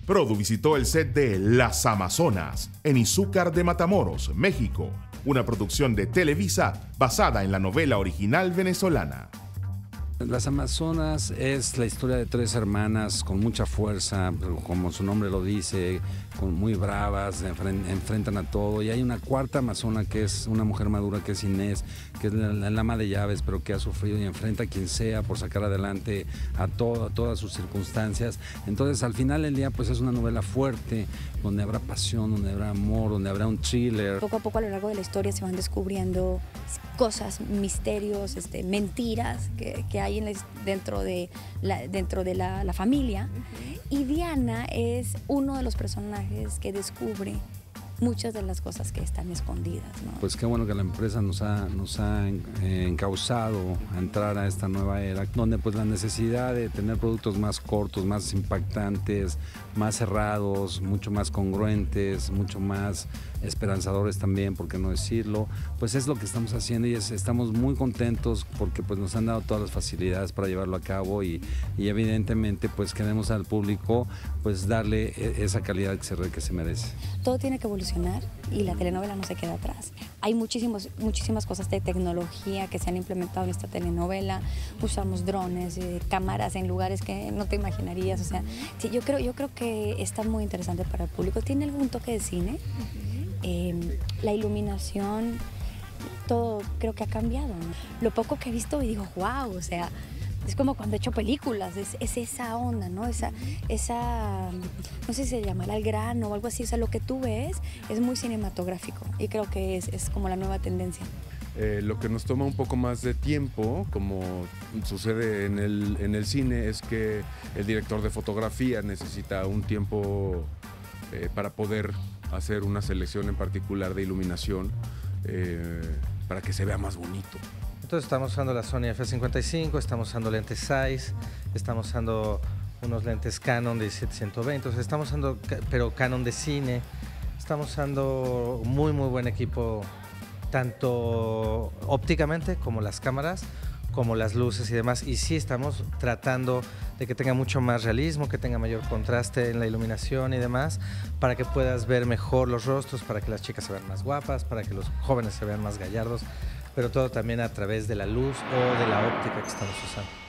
Produ visitó el set de Las Amazonas, en Izúcar de Matamoros, México, una producción de Televisa basada en la novela original venezolana. Las Amazonas es la historia de tres hermanas con mucha fuerza, como su nombre lo dice, muy bravas, enfrentan a todo. Y hay una cuarta amazona que es una mujer madura, que es Inés, que es la ama de llaves, pero que ha sufrido y enfrenta a quien sea por sacar adelante a todas sus circunstancias. Entonces, al final del día, pues es una novela fuerte, donde habrá pasión, donde habrá amor, donde habrá un thriller. Poco a poco a lo largo de la historia se van descubriendo cosas, misterios, mentiras que hay dentro de la familia. Y Diana es uno de los personajes que descubre muchas de las cosas que están escondidas, ¿no? Pues qué bueno que la empresa nos ha encauzado a entrar a esta nueva era, donde pues la necesidad de tener productos más cortos, más impactantes, más cerrados, mucho más congruentes, mucho más esperanzadores también, por qué no decirlo, pues es lo que estamos haciendo y estamos muy contentos porque pues nos han dado todas las facilidades para llevarlo a cabo y evidentemente pues queremos al público pues darle esa calidad que se merece. Todo tiene que evolucionar y la telenovela no se queda atrás. Hay muchísimas cosas de tecnología que se han implementado en esta telenovela. Usamos drones, cámaras en lugares que no te imaginarías. O sea, sí, yo creo que está muy interesante para el público. Tiene algún toque de cine. La iluminación, todo creo que ha cambiado, ¿no? Lo poco que he visto y digo, wow, o sea, es como cuando he hecho películas, es esa onda, ¿no? Esa, no sé si se llamará el grano o algo así, o sea, lo que tú ves es muy cinematográfico y creo que es como la nueva tendencia. Lo que nos toma un poco más de tiempo, como sucede en el cine, es que el director de fotografía necesita un tiempo para poder hacer una selección en particular de iluminación para que se vea más bonito. Entonces estamos usando la Sony F55, estamos usando lentes Zeiss, estamos usando unos lentes Canon de 17-120, o sea, estamos usando, pero Canon de cine, estamos usando muy buen equipo, tanto ópticamente como las cámaras, como las luces y demás, y sí estamos tratando de que tenga mucho más realismo, que tenga mayor contraste en la iluminación y demás, para que puedas ver mejor los rostros, para que las chicas se vean más guapas, para que los jóvenes se vean más gallardos, pero todo también a través de la luz o de la óptica que estamos usando.